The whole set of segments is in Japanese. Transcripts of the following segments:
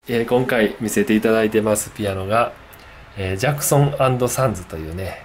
今回見せていただいてますピアノが、ジャクソン&サンズというね、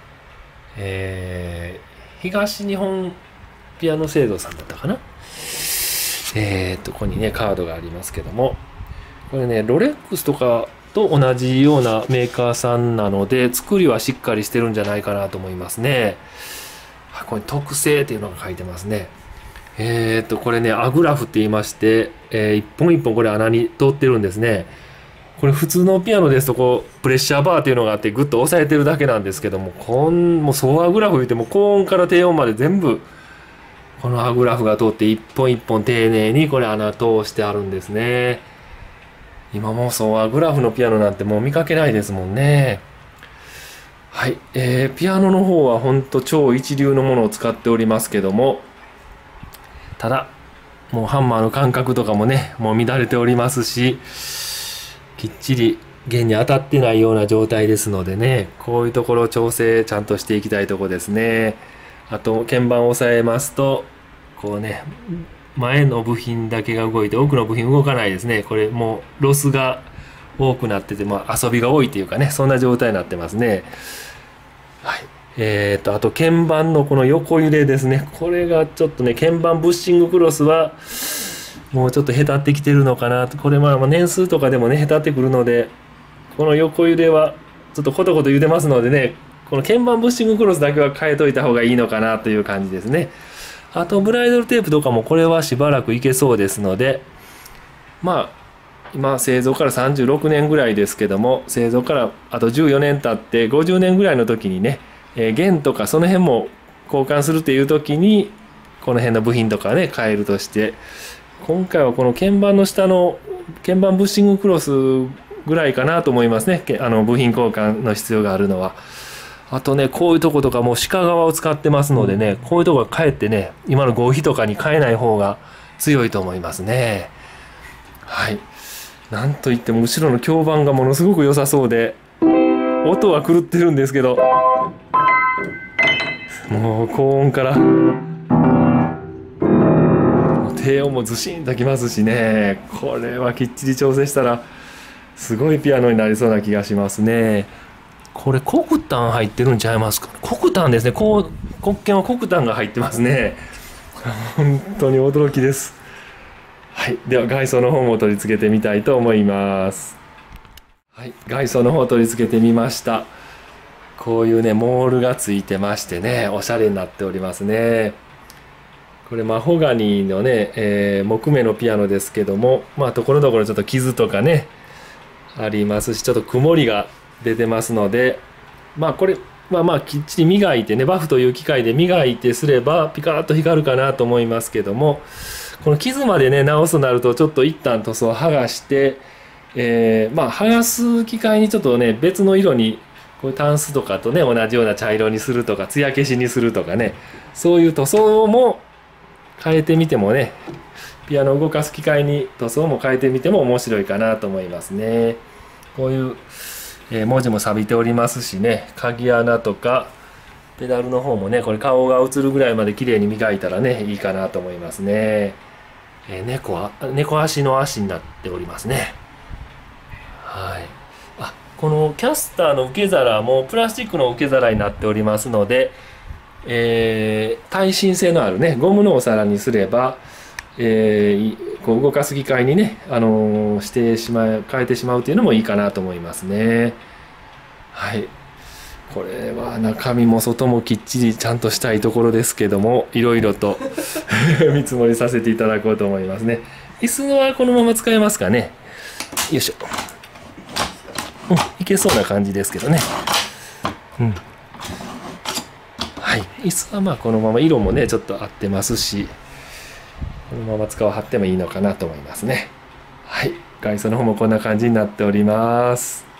東日本ピアノ製造さんだったかな。ここにねカードがありますけども、これねロレックスとかと同じようなメーカーさんなので作りはしっかりしてるんじゃないかなと思いますね。ここに特製っていうのが書いてますね。これねアグラフって言いまして、一本一本これ穴に通ってるんですね。これ普通のピアノですとこうプレッシャーバーっていうのがあってグッと押さえてるだけなんですけども、もう総アグラフ言っても高音から低音まで全部このアグラフが通って一本一本丁寧にこれ穴通してあるんですね。今もう総アグラフのピアノなんてもう見かけないですもんね。はい、ピアノの方はほんと超一流のものを使っておりますけども、ただもうハンマーの感覚とかもねもう乱れておりますし、きっちり弦に当たってないような状態ですのでね、こういうところを調整ちゃんとしていきたいところですね。あと鍵盤を押さえますとこうね前の部品だけが動いて奥の部品動かないですね。これもうロスが多くなってて、遊びが多いっていうかね、そんな状態になってますね。はい。あと鍵盤のこの横揺れですね。これがちょっとね、鍵盤ブッシングクロスはもうちょっとへたってきてるのかなと。これ年数とかでもね、へたってくるので、この横揺れはちょっとコトコト揺れますのでね、この鍵盤ブッシングクロスだけは変えといた方がいいのかなという感じですね。あとブライドルテープとかもこれはしばらくいけそうですので、今製造から36年ぐらいですけども、製造からあと14年経って50年ぐらいの時にね、弦とかその辺も交換するっていう時にこの辺の部品とかね変えるとして、今回はこの鍵盤の下の鍵盤ブッシングクロスぐらいかなと思いますね。部品交換の必要があるのは。あとねこういうとことかもう鹿革を使ってますのでね、こういうとこがかえってね今の合皮とかに変えない方が強いと思いますね。はい。なんといっても後ろの響板がものすごく良さそうで、音は狂ってるんですけど、もう高音から低音もずしんときますしね、これはきっちり調整したらすごいピアノになりそうな気がしますね。これコクタン入ってるんちゃいますか。コクタンですね。黒鍵はコクタンが入ってますね。本当に驚きです。はい、では外装の方も取り付けてみたいと思います。はい、外装の方取り付けてみました。こういうねモールがついてましてね、おしゃれになっておりますね。これマホガニーのね、木目のピアノですけども、ところどころちょっと傷とかねありますし、ちょっと曇りが出てますので、これきっちり磨いてね、バフという機械で磨いてすればピカッと光るかなと思いますけども、この傷までね直すとなるとちょっと一旦塗装を剥がして、剥がす機械にちょっとね別の色にこういうタンスとかとね同じような茶色にするとか艶消しにするとかね、そういう塗装も変えてみてもね、ピアノを動かす機械に塗装も変えてみても面白いかなと思いますね。こういう、文字も錆びておりますしね、鍵穴とかペダルの方もねこれ顔が映るぐらいまで綺麗に磨いたらねいいかなと思いますね。猫足の足になっておりますね。はい。このキャスターの受け皿もプラスチックの受け皿になっておりますので、耐震性のあるねゴムのお皿にすれば、こう動かす機械にね、変えてしまうというのもいいかなと思いますね。はい。これは中身も外もきっちりちゃんとしたいところですけども、いろいろと見積もりさせていただこうと思いますね。椅子はこのまま使えますかね。よいしょ。いけそうな感じですけどね。はい。椅子はこのまま色もねちょっと合ってますし、このまま使わはってもいいのかなと思いますね。はい。外装の方もこんな感じになっております。